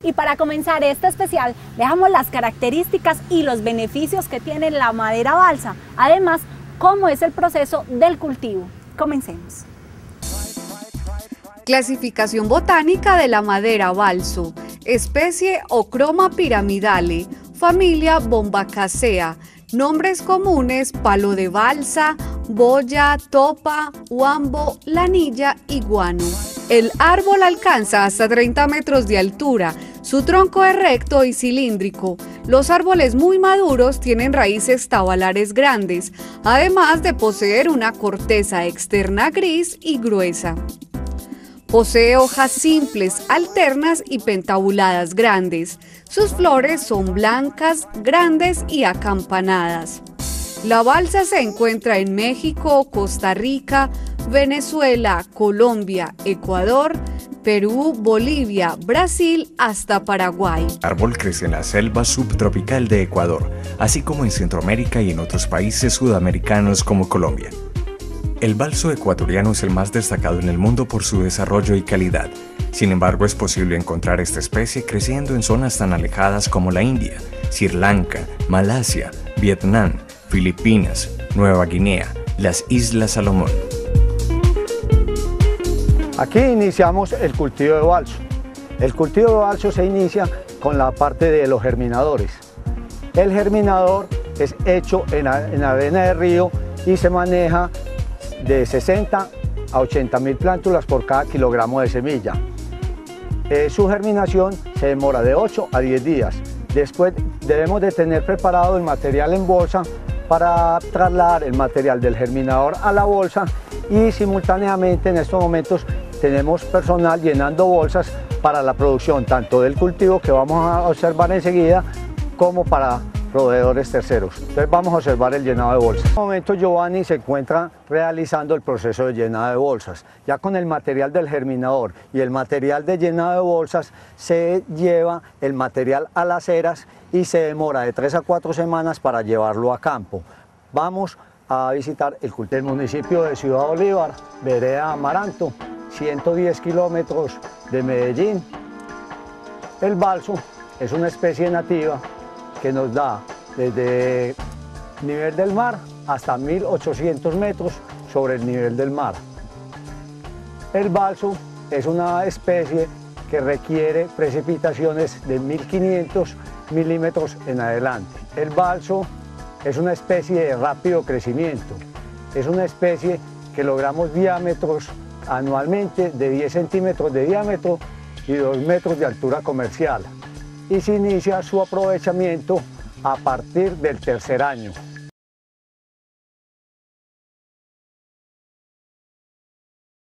Y para comenzar este especial, dejamos las características y los beneficios que tiene la madera balsa. Además, cómo es el proceso del cultivo. Comencemos. Clasificación botánica de la madera balso. Especie Ochroma pyramidale. Familia Bombaceae. Nombres comunes: palo de balsa, boya, topa, huambo, lanilla y guano. El árbol alcanza hasta 30 metros de altura. Su tronco es recto y cilíndrico. Los árboles muy maduros tienen raíces tabalares grandes, además de poseer una corteza externa gris y gruesa. Posee hojas simples, alternas y pentabuladas grandes. Sus flores son blancas, grandes y acampanadas. La balsa se encuentra en México, Costa Rica, Venezuela, Colombia, Ecuador, Perú, Bolivia, Brasil hasta Paraguay. El árbol crece en la selva subtropical de Ecuador, así como en Centroamérica y en otros países sudamericanos como Colombia. El balso ecuatoriano es el más destacado en el mundo por su desarrollo y calidad. Sin embargo, es posible encontrar esta especie creciendo en zonas tan alejadas como la India, Sri Lanka, Malasia, Vietnam, Filipinas, Nueva Guinea, las Islas Salomón. Aquí iniciamos el cultivo de balso. El cultivo de balso se inicia con la parte de los germinadores. El germinador es hecho en arena de río y se maneja de 60 a 80.000 plántulas por cada kilogramo de semilla. Su germinación se demora de 8 a 10 días. Después debemos de tener preparado el material en bolsa para trasladar el material del germinador a la bolsa, y simultáneamente en estos momentos tenemos personal llenando bolsas para la producción tanto del cultivo, que vamos a observar enseguida, como para proveedores terceros. Entonces vamos a observar el llenado de bolsas. En este momento Giovanni se encuentra realizando el proceso de llenado de bolsas. Ya con el material del germinador y el material de llenado de bolsas se lleva el material a las eras y se demora de 3 a 4 semanas para llevarlo a campo. Vamos a visitar el cultivo del municipio de Ciudad Bolívar, vereda Amaranto, 110 kilómetros de Medellín. El balso es una especie nativa que nos da desde nivel del mar hasta 1800 metros sobre el nivel del mar. El balso es una especie que requiere precipitaciones de 1500 milímetros en adelante. El balso es una especie de rápido crecimiento. Es una especie que logramos diámetros anualmente de 10 centímetros de diámetro y 2 metros de altura comercial. Y se inicia su aprovechamiento a partir del tercer año.